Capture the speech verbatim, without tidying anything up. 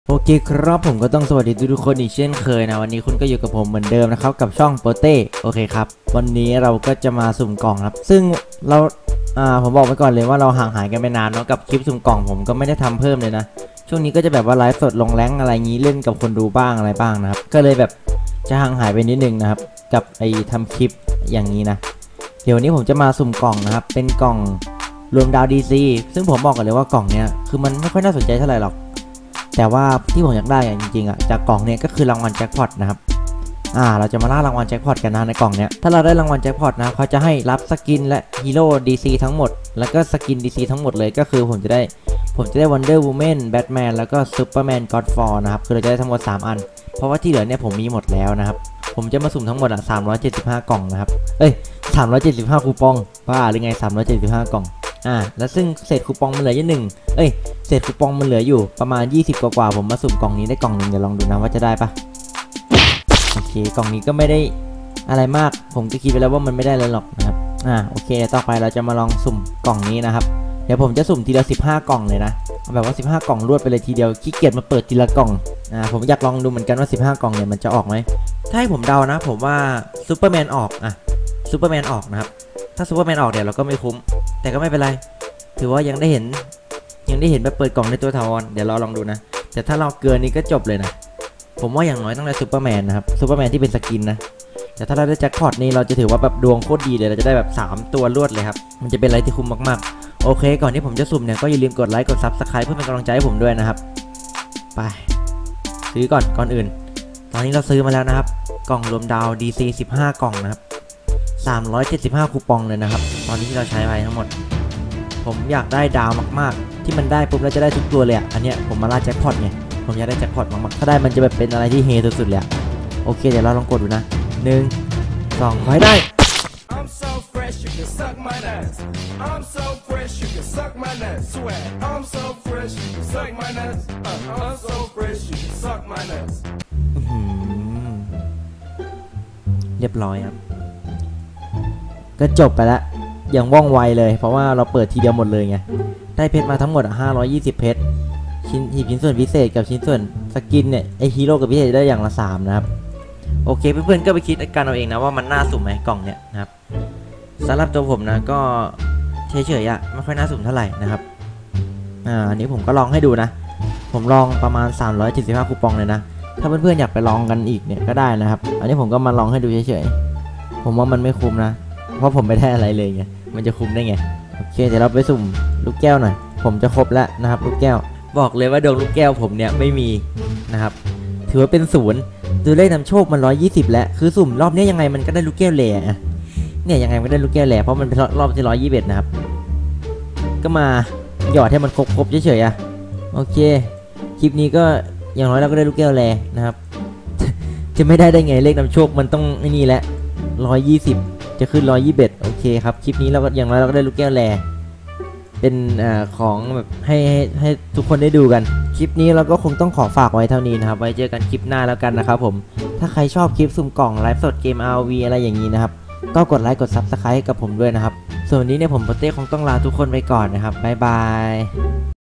โอเคครับผมก็ต้องสวัสดีทุกคนอีกเช่นเคยนะวันนี้คุณก็อยู่กับผมเหมือนเดิมนะครับกับช่องโปเต้โอเคครับวันนี้เราก็จะมาสุ่มกล่องครับซึ่งเราอ่าผมบอกไว้ก่อนเลยว่าเราห่างหายกันไปนานเนาะกับคลิปสุ่มกล่องผมก็ไม่ได้ทำเพิ่มเลยนะช่วงนี้ก็จะแบบว่าไลฟ์สดลงแรงอะไรงี้เล่นกับคนดูบ้างอะไรบ้างนะครับก็เลยแบบจะห่างหายไปนิดนึงนะครับกับไอ้ทำคลิปอย่างนี้นะเดี๋ยววันนี้ผมจะมาสุ่มกล่องนะครับเป็นกล่องรวมดาว ดี ซี ซึ่งผมบอกกันเลยว่ากล่องเนี้ยคือมันไม่ค่อยน่าสนใจเท่าไหร่หรอกแต่ว่าที่ผมอยากได้จริงๆอ่ะจากกล่องเนี้ยก็คือรางวัลแจ็คพอตนะครับอ่าเราจะมาล่ารางวัลแจ็คพอตกันนะในกล่องเนี้ยถ้าเราได้รางวัลแจ็คพอตนะเขาจะให้รับสกินและฮีโร่ ดี ซี ทั้งหมดแล้วก็สกิน ดี ซี ทั้งหมดเลยก็คือผมจะได้ผมจะได้ Wonder Woman Batman แล้วก็ Superman Godfall นะครับคือเราจะได้ทั้งหมดสามอันเพราะว่าที่เหลือเนี่ยผมมีหมดแล้วนะครับผมจะมาสุ่มทั้งหมดอ่ะสามร้อยเจ็ดสิบห้ากล่องนะครับเอ้ยสามร้อยเจ็ดสิบห้าคูปองบ้าหรือไงสามร้อยเจ็ดสิบห้ากล่องอ่าแล้วซึ่งเศษคูปองมันเหลืออยู่หนึ่งเอ้ยเศษคูปองมันเหลืออยู่ประมาณยี่สิบกว่าๆผมมาสุ่มกล่องนี้ได้กล่องหนึ่งเดี๋ยวลองดูนะว่าจะได้ปะโอเคกล่องนี้ก็ไม่ได้อะไรมากผมก็คิดไปแล้วว่ามันไม่ได้เลยหรอกนะครับอ่าโอเคต่อไปเราจะมาลองสุ่มกล่องนี้นะครับเดี๋ยวผมจะสุ่มทีละสิบห้ากล่องเลยนะแบบว่าสิบห้ากล่องรวดไปเลยทีเดียวขี้เกียจมาเปิดทีละกล่องอ่าผมอยากลองดูเหมือนกันว่าสิบห้ากล่องเนี่ยมันจะออกไหมถ้าให้ผมเดานะผมว่าซูเปอร์แมนออกอ่ะซูเปอร์แมนออกนะครับถ้าซูเปอร์แมนออกเดี๋ยวเราก็ไม่คุ้มแต่ก็ไม่เป็นไรถือว่ายังได้เห็นยังได้เห็นแบบเปิดกล่องในตัวถาวรเดี๋ยวเราลองดูนะแต่ถ้าเราเกินนี้ก็จบเลยนะผมว่าอย่างน้อยต้องได้ซูเปอร์แมนนะครับซูเปอร์แมนที่เป็นสกินนะแต่ถ้าเราได้แจ็คพอตนี่เราจะถือว่าแบบดวงโคตรดีเลยเราจะได้แบบสามตัวรวดเลยครับมันจะเป็นอะไรที่คุ้มมากๆโอเคก่อนที่ผมจะสุ่มเนี่ยก็อย่าลืมกดไลค์กดซับสไครป์เพื่อเป็นกำลังใจให้ผมด้วยนะครับไปซื้อก่อนก่อนอื่นตอนนี้เราซื้อมาแล้วนะครับกล่องรวมดาว ดี ซี สิบห้ากล่องนะครับสามร้อยเจ็ดสิบห้าคูปองเลยนะครับตอนนี้ที่เราใช้ไปทั้งหมดผมอยากได้ดาวมากๆที่มันได้ปุ๊บแล้วจะได้ทุกตัวเลยอ่ะอันเนี้ยผมมาล่าแจ็คพอตไงผมอยากได้แจ็คพอตมากๆถ้าได้มันจะแบบเป็นอะไรที่เฮสุดๆเลยโอเคเดี๋ยวเราลองกดดูนะหนึ่งสองไว้ได้ I'm so fresh you can suck my nuts I'm so fresh you can suck my nuts sweat I'm so fresh you can suck my nuts I'm so fresh you can suck my nuts เรียบร้อยครับก็จบไปแล้วอย่างว่องไวเลยเพราะว่าเราเปิดทีเดียวหมดเลยไงได้เพชรมาทั้งหมดห้าร้อยยี่สิบเพชรชิ้นหีบชิ้นส่วนพิเศษกับชิ้นส่วนสกินเนี่ยไอฮีโร่กับพิเศษได้อย่างละสามนะครับโอเคเพื่อนๆก็ไปคิดกันเอาเองนะว่ามันน่าสุ่มไหมกล่องเนี่ยนะครับสำหรับตัวผมนะก็เฉยๆอะไม่ค่อยน่าสุ่มเท่าไหร่นะครับอ่าอันนี้ผมก็ลองให้ดูนะผมลองประมาณสามร้อยเจ็ดสิบห้าคูปองเลยนะถ้าเพื่อนๆอยากไปลองกันอีกเนี่ยก็ได้นะครับอันนี้ผมก็มาลองให้ดูเฉยๆผมว่ามันไม่คุ้มนะเพราะผมไม่ได้อะไรเลยไงมันจะคุ้มได้ไงโอเคเดี๋ยวเราไปสุ่มลูกแก้วหน่อยผมจะครบแล้วนะครับลูกแก้วบอกเลยว่าดวงลูกแก้วผมเนี่ยไม่มีนะครับถือว่าเป็นศูนย์ตัวเลขนำโชคมันร้อยยี่สิบแล้วคือสุ่มรอบนี้ยังไงมันก็ได้ลูกแก้วแหล่เนี่ยยังไงมันก็ได้ลูกแก้วแหล่เพราะมันเป็นรอบที่ร้อยยี่สิบเอ็ดนะครับก็มาหยอดให้มันครบๆเฉยๆอะโอเคคลิปนี้ก็อย่างน้อยเราก็ได้ลูกแก้วแหล่นะครับ จะไม่ได้ได้ไงเลขนำโชคมันต้องนี่แหละร้อยยี่สิบจะขึ้นร้อยยี่สิบเอ็ดโอเคครับคลิปนี้เราก็อย่างน้อยเราก็ได้ลูกแก้วแหล่เป็นอ่าของแบบให้ให้ให้ทุกคนได้ดูกันคลิปนี้เราก็คงต้องขอฝากไว้เท่านี้นะครับไว้เจอกันคลิปหน้าแล้วกันนะครับผมถ้าใครชอบคลิปสุ่มกล่องไลฟ์สดเกม อาร์ โอ วี อะไรอย่างนี้นะครับก็กดไลค์กด ซับสไครบ์ ให้กับผมด้วยนะครับส่วนวันนี้เนี่ยผมโปเต้คงต้องลาทุกคนไปก่อนนะครับบ๊ายบาย